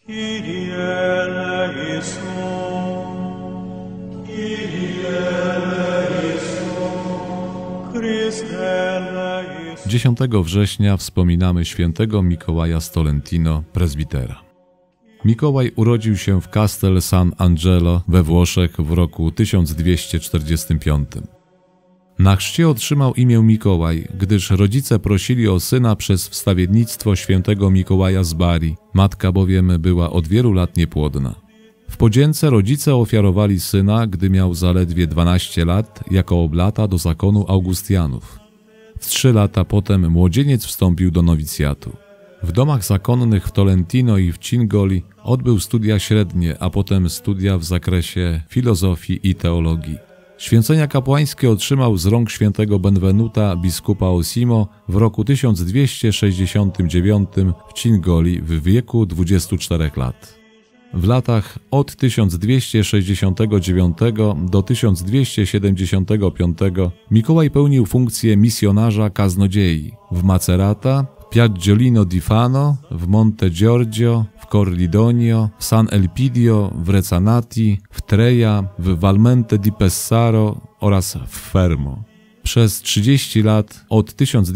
eleison. 10 września wspominamy świętego Mikołaja z Tolentino, prezbitera. Mikołaj urodził się w Castel San Angelo we Włoszech w roku 1245. Na chrzcie otrzymał imię Mikołaj, gdyż rodzice prosili o syna przez wstawiennictwo świętego Mikołaja z Bari, matka bowiem była od wielu lat niepłodna. W podzięce rodzice ofiarowali syna, gdy miał zaledwie 12 lat, jako oblata do zakonu Augustianów. W 3 lata potem młodzieniec wstąpił do nowicjatu. W domach zakonnych w Tolentino i w Cingoli odbył studia średnie, a potem studia w zakresie filozofii i teologii. Święcenia kapłańskie otrzymał z rąk świętego Benvenuta, biskupa Osimo, w roku 1269 w Cingoli w wieku 24 lat. W latach od 1269 do 1275 Mikołaj pełnił funkcję misjonarza kaznodziei w Macerata, Piaggiolino di Fano, w Monte Giorgio, w Corridonio, w San Elpidio, w Recanati, w Treia, w Valmente di Pesaro oraz w Fermo. Przez 30 lat, od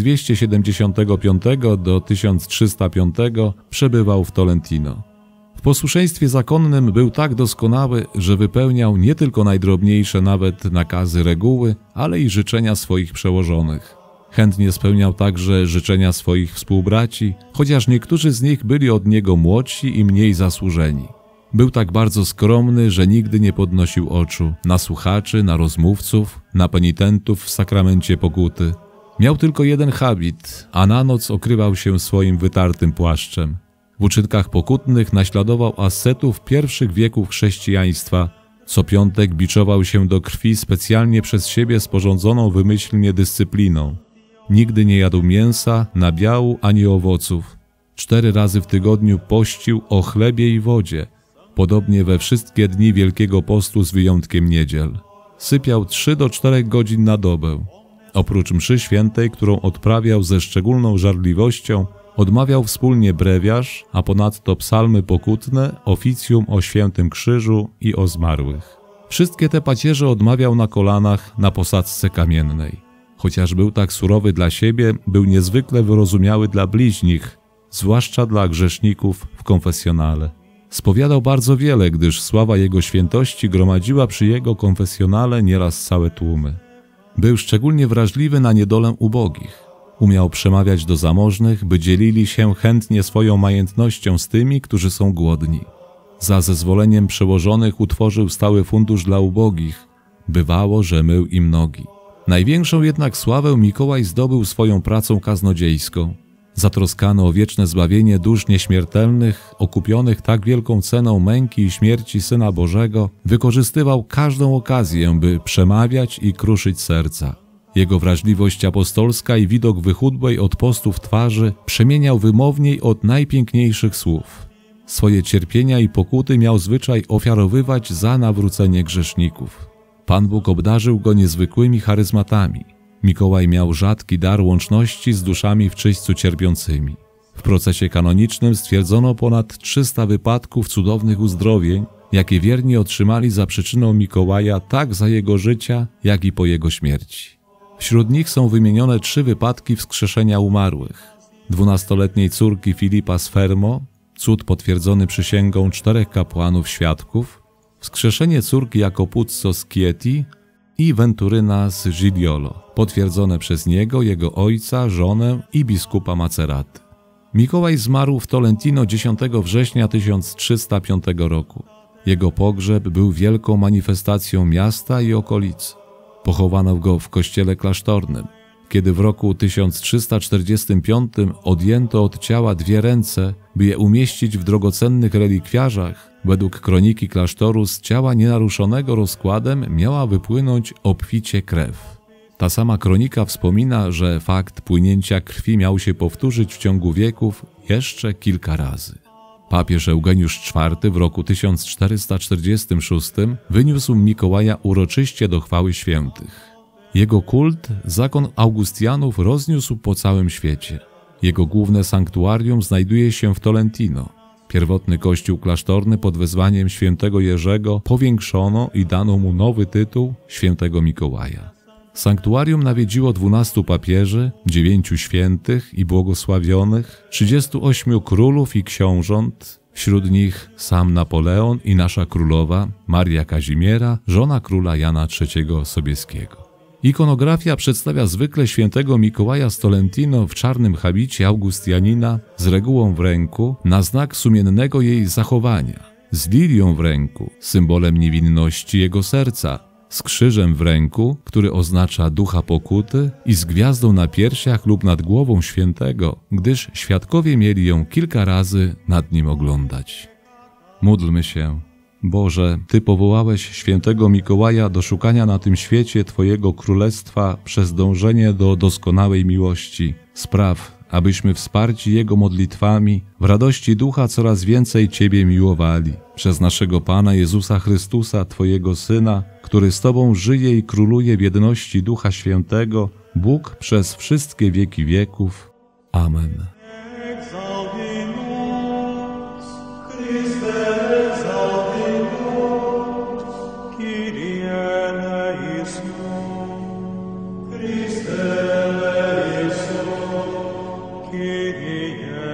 1275 do 1305, przebywał w Tolentino. W posłuszeństwie zakonnym był tak doskonały, że wypełniał nie tylko najdrobniejsze nawet nakazy reguły, ale i życzenia swoich przełożonych. Chętnie spełniał także życzenia swoich współbraci, chociaż niektórzy z nich byli od niego młodsi i mniej zasłużeni. Był tak bardzo skromny, że nigdy nie podnosił oczu na słuchaczy, na rozmówców, na penitentów w sakramencie pokuty. Miał tylko jeden habit, a na noc okrywał się swoim wytartym płaszczem. W uczynkach pokutnych naśladował ascetów pierwszych wieków chrześcijaństwa. Co piątek biczował się do krwi specjalnie przez siebie sporządzoną wymyślnie dyscypliną. Nigdy nie jadł mięsa, nabiału ani owoców. 4 razy w tygodniu pościł o chlebie i wodzie, podobnie we wszystkie dni Wielkiego Postu z wyjątkiem niedziel. Sypiał 3 do 4 godzin na dobę. Oprócz mszy świętej, którą odprawiał ze szczególną żarliwością, odmawiał wspólnie brewiarz, a ponadto psalmy pokutne, oficjum o Świętym Krzyżu i o zmarłych. Wszystkie te pacierze odmawiał na kolanach na posadzce kamiennej. Chociaż był tak surowy dla siebie, był niezwykle wyrozumiały dla bliźnich, zwłaszcza dla grzeszników w konfesjonale. Spowiadał bardzo wiele, gdyż sława jego świętości gromadziła przy jego konfesjonale nieraz całe tłumy. Był szczególnie wrażliwy na niedolę ubogich. Umiał przemawiać do zamożnych, by dzielili się chętnie swoją majętnością z tymi, którzy są głodni. Za zezwoleniem przełożonych utworzył stały fundusz dla ubogich. Bywało, że mył im nogi. Największą jednak sławę Mikołaj zdobył swoją pracą kaznodziejską. Zatroskany o wieczne zbawienie dusz nieśmiertelnych, okupionych tak wielką ceną męki i śmierci Syna Bożego, wykorzystywał każdą okazję, by przemawiać i kruszyć serca. Jego wrażliwość apostolska i widok wychudłej od postów twarzy przemieniał wymowniej od najpiękniejszych słów. Swoje cierpienia i pokuty miał zwyczaj ofiarowywać za nawrócenie grzeszników. Pan Bóg obdarzył go niezwykłymi charyzmatami. Mikołaj miał rzadki dar łączności z duszami w czyśćcu cierpiącymi. W procesie kanonicznym stwierdzono ponad 300 wypadków cudownych uzdrowień, jakie wierni otrzymali za przyczyną Mikołaja tak za jego życia, jak i po jego śmierci. Wśród nich są wymienione 3 wypadki wskrzeszenia umarłych. 12-letniej córki Filipa z Fermo, cud potwierdzony przysięgą 4 kapłanów świadków, wskrzeszenie córki Jacopuzzo z Chieti i Venturyna z Gigliolo, potwierdzone przez niego, jego ojca, żonę i biskupa Maceraty. Mikołaj zmarł w Tolentino 10 września 1305 roku. Jego pogrzeb był wielką manifestacją miasta i okolicy. Pochowano go w kościele klasztornym. Kiedy w roku 1345 odjęto od ciała 2 ręce, by je umieścić w drogocennych relikwiarzach, według kroniki klasztoru z ciała nienaruszonego rozkładem miała wypłynąć obficie krew. Ta sama kronika wspomina, że fakt płynięcia krwi miał się powtórzyć w ciągu wieków jeszcze kilka razy. Papież Eugeniusz IV w roku 1446 wyniósł Mikołaja uroczyście do chwały świętych. Jego kult zakon Augustianów rozniósł po całym świecie. Jego główne sanktuarium znajduje się w Tolentino. Pierwotny kościół klasztorny pod wezwaniem świętego Jerzego powiększono i dano mu nowy tytuł świętego Mikołaja. Sanktuarium nawiedziło 12 papieży, 9 świętych i błogosławionych, 38 królów i książąt, wśród nich sam Napoleon i nasza królowa Maria Kazimiera, żona króla Jana III Sobieskiego. Ikonografia przedstawia zwykle świętego Mikołaja z Tolentino w czarnym habicie Augustianina z regułą w ręku na znak sumiennego jej zachowania, z lilią w ręku, symbolem niewinności jego serca, z krzyżem w ręku, który oznacza ducha pokuty i z gwiazdą na piersiach lub nad głową świętego, gdyż świadkowie mieli ją kilka razy nad nim oglądać. Módlmy się. Boże, Ty powołałeś świętego Mikołaja do szukania na tym świecie Twojego Królestwa przez dążenie do doskonałej miłości. Spraw, abyśmy wsparci Jego modlitwami w radości ducha coraz więcej Ciebie miłowali. Przez naszego Pana Jezusa Chrystusa, Twojego Syna, który z Tobą żyje i króluje w jedności Ducha Świętego, Bóg przez wszystkie wieki wieków. Amen. Kyrie